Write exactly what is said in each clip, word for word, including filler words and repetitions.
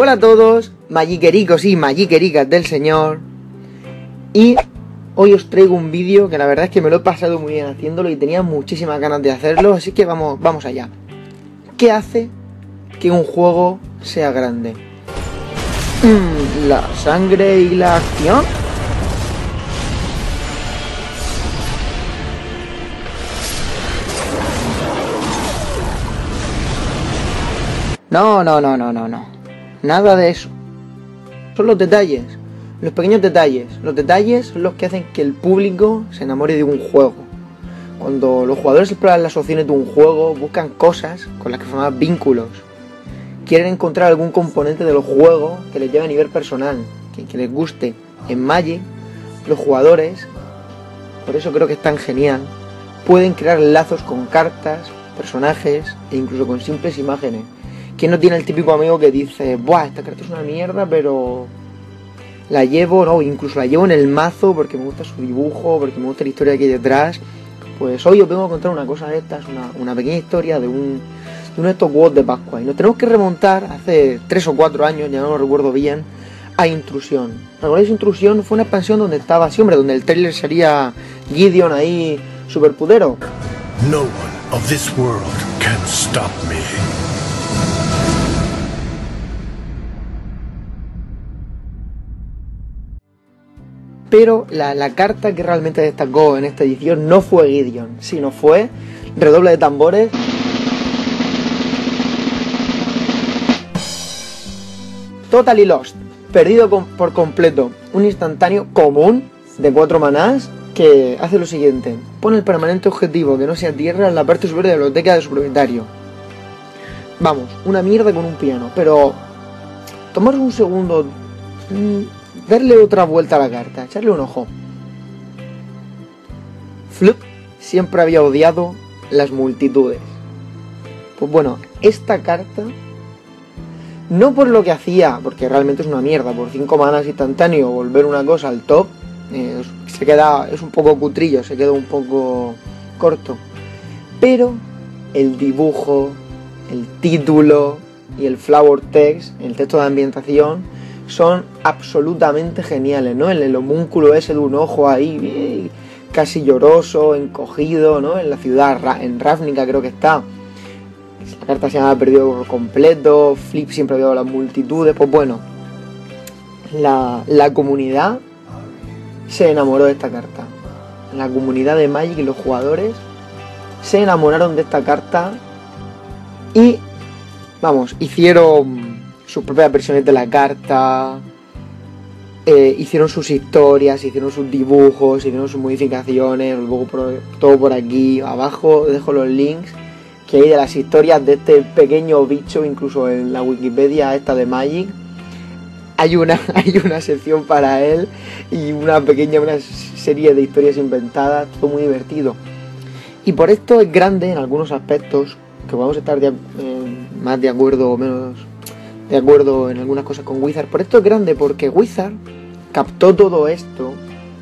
Hola a todos, magiquericos y magiquericas del señor. Y hoy os traigo un vídeo que la verdad es que me lo he pasado muy bien haciéndolo y tenía muchísimas ganas de hacerlo, así que vamos, vamos allá. ¿Qué hace que un juego sea grande? Mm, ¿La sangre y la acción? No, no, no, no, no, no. Nada de eso. Son los detalles, los pequeños detalles. Los detalles son los que hacen que el público se enamore de un juego. Cuando los jugadores exploran las opciones de un juego, buscan cosas con las que formar vínculos. Quieren encontrar algún componente del juego que les lleve a nivel personal, que, que les guste. En Magic, los jugadores, por eso creo que es tan genial, pueden crear lazos con cartas, personajes e incluso con simples imágenes. ¿Quién no tiene el típico amigo que dice, buah, esta carta es una mierda, pero la llevo, no, incluso la llevo en el mazo porque me gusta su dibujo, porque me gusta la historia que hay detrás? Pues hoy os vengo a contar una cosa de estas, una, una pequeña historia de, un, de uno de estos huevos de Pascua. Y nos tenemos que remontar hace tres o cuatro años, ya no lo recuerdo bien, a Intrusión. ¿Recordáis Intrusión? Fue una expansión donde estaba, sí, hombre, donde el trailer sería Gideon ahí, superpudero. No one of this world can stop me. Pero la, la carta que realmente destacó en esta edición no fue Gideon, sino fue, redoble de tambores, Totally Lost, perdido con, por completo, un instantáneo común de cuatro manás que hace lo siguiente: pone el permanente objetivo que no sea tierra en la parte superior de la biblioteca de su propietario. Vamos, una mierda con un piano, pero tomaros un segundo, mmm, darle otra vuelta a la carta, echarle un ojo. Flup siempre había odiado las multitudes. Pues bueno, esta carta, no por lo que hacía, porque realmente es una mierda, por cinco manas instantáneo volver una cosa al top, eh, se queda, es un poco cutrillo, se queda un poco corto. Pero el dibujo, el título y el flower text, el texto de ambientación, son absolutamente geniales, ¿no? El, el homúnculo ese de un ojo ahí, casi lloroso, encogido, ¿no? En la ciudad, en Ravnica creo que está. La carta se llama Perdido por completo, Flip siempre había las multitudes. Pues bueno, la, la comunidad se enamoró de esta carta. La comunidad de Magic y los jugadores se enamoraron de esta carta y, vamos, hicieron sus propias versiones de la carta, eh, hicieron sus historias, hicieron sus dibujos, hicieron sus modificaciones, luego por, todo por aquí abajo dejo los links que hay de las historias de este pequeño bicho, incluso en la Wikipedia esta de Magic hay una, hay una sección para él y una pequeña una serie de historias inventadas, todo muy divertido. Y por esto es grande en algunos aspectos, que vamos a estar de, eh, más de acuerdo o menos de acuerdo en algunas cosas con Wizard. Por esto es grande porque Wizard captó todo esto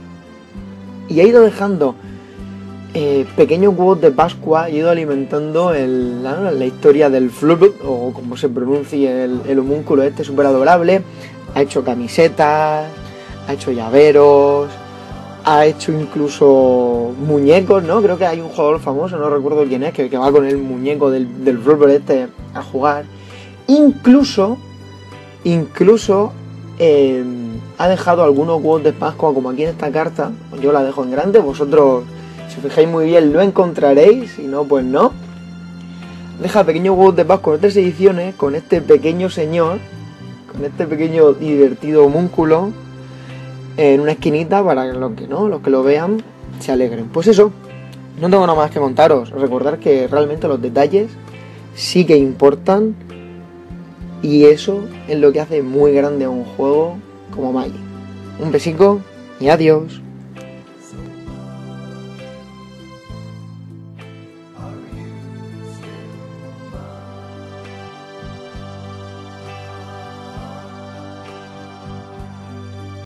y ha ido dejando eh, pequeños huevos de Pascua, y ha ido alimentando el, la, la historia del Flub, o como se pronuncie el, el homúnculo este súper adorable. Ha hecho camisetas, ha hecho llaveros, ha hecho incluso muñecos, ¿no? Creo que hay un jugador famoso, no recuerdo quién es, que, que va con el muñeco del, del Flub este a jugar. Incluso, incluso eh, ha dejado algunos huevos de Pascua, como aquí en esta carta. Yo la dejo en grande, vosotros, si os fijáis muy bien, lo encontraréis, si no, pues no. Deja pequeños huevos de Pascua en otras ediciones, con este pequeño señor, con este pequeño y divertido homúnculo, en una esquinita para que los que no, los que lo vean, se alegren. Pues eso, no tengo nada más que contaros. Recordar que realmente los detalles sí que importan. Y eso es lo que hace muy grande a un juego como Magic. Un besico y adiós.